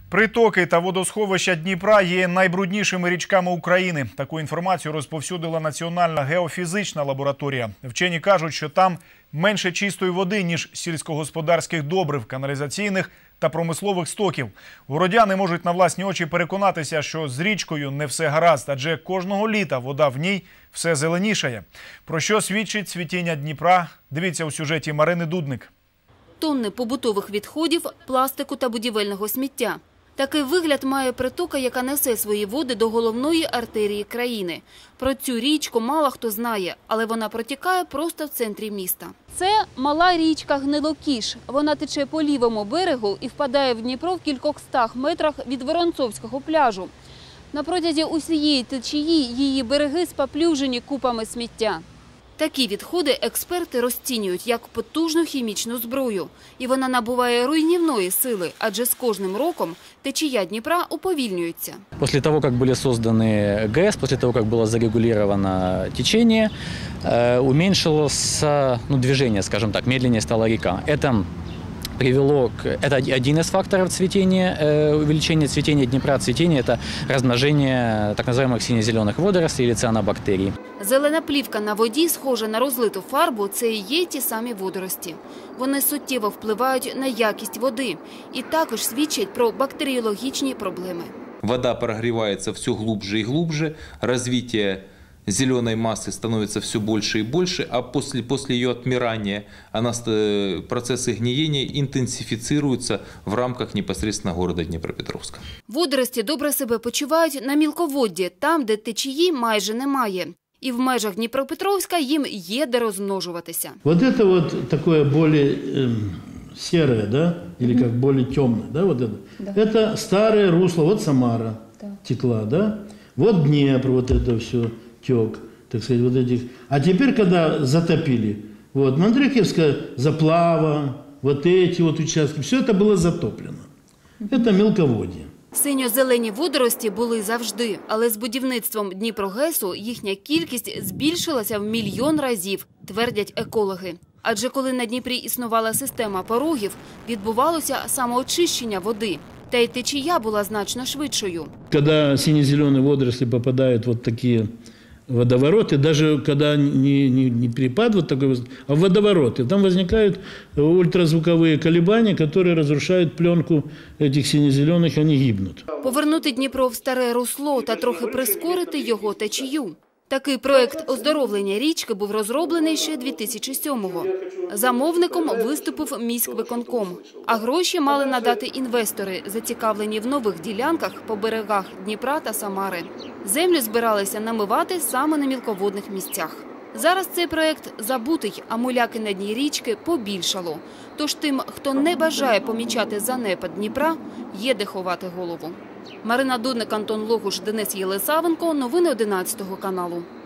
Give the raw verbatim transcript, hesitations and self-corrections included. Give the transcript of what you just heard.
Притоки та водосховища Дніпра є найбруднішими річками України. Таку інформацію розповсюдила Національна геофізична лабораторія. Вчені кажуть, що там менше чистої води, ніж сільськогосподарських добрив, каналізаційних та промислових стоків. Городяни можуть на власні очі переконатися, що з річкою не все гаразд, адже кожного літа вода в ній все зеленішає. Про що свідчить цвітіння Дніпра? Дивіться у сюжеті Марини Дудник. Тонни побутових відходів, пластику та будівельного сміття. Такий вигляд має притока, яка несе свої води до головної артерії країни. Про цю річку мало хто знає, але вона протікає просто в центрі міста. Це мала річка Гнилокіш. Вона тече по лівому берегу і впадає в Дніпро в кількохстах метрах від Воронцовського пляжу. На протязі усієї течії її береги спаплюжені купами сміття. Такі відходи експерти розцінюють як потужну хімічну зброю. І вона набуває руйнівної сили, адже з кожним роком течія Дніпра уповільнюється. Після того, як були створені ГЕС, після того, як було зарегулировано течение, уменьшилось ну, движение, скажем так, медленнее стала река. Это привело к... Это один из факторов цветения, увеличения цветения Днепра. Цветение – это размножение так называемых сине-зеленых водорослей или цианобактерий. Зелена плівка на воді, схожа на розлиту фарбу, це і є ті самі водорості. Вони суттєво впливають на якість води і також свідчать про бактеріологічні проблеми. Вода прогревается все глубже и глубже, развитие зеленой массы становится все больше и больше, а после, после ее отмирания она, процессы гниения интенсифицируются в рамках непосредственно города Днепропетровска. Водорості добре себе почувають на мілководді, там, де течії майже немає. І в межах Дніпропетровська їм є де розмножуватися. Вот это вот такое более э, серое, да, или как более темное, да, вот это. Да. Это старое русло, вот Самара да. текла, да, вот Днепр, вот это все тек, так сказать, вот этих. А теперь, когда затопили, вот Мандриківська заплава, вот эти вот участки, все это было затоплено. Это мелководье. Синьо-зелені водорості були завжди, але з будівництвом Дніпрогесу їхня кількість збільшилася в мільйон разів, твердять екологи. Адже коли на Дніпрі існувала система порогів, відбувалося самоочищення води. Та й течія була значно швидшою. Коли сине-зелені водоросли попадають в такі водовороты, даже когда не, не, не перепад вот такой, а водовороты, там возникают ультразвуковые колебания, которые разрушают пленку этих сине-зеленых, они гибнут. Повернути Дніпро в старе русло та трохи прискорити його течію. Такий проект оздоровлення річки був розроблений ще дві тисячі сьомого. Замовником виступив міськвиконком, а гроші мали надати інвестори, зацікавлені в нових ділянках по берегах Дніпра та Самари. Землю збиралися намивати саме на мілководних місцях. Зараз цей проект забутий, а муляки на дні річки побільшало. Тож тим, хто не бажає помічати занепад Дніпра, є де ховати голову. Марина Дудник, Антон Логуш, Денис Єлисавенко. Новини одинадцятого каналу.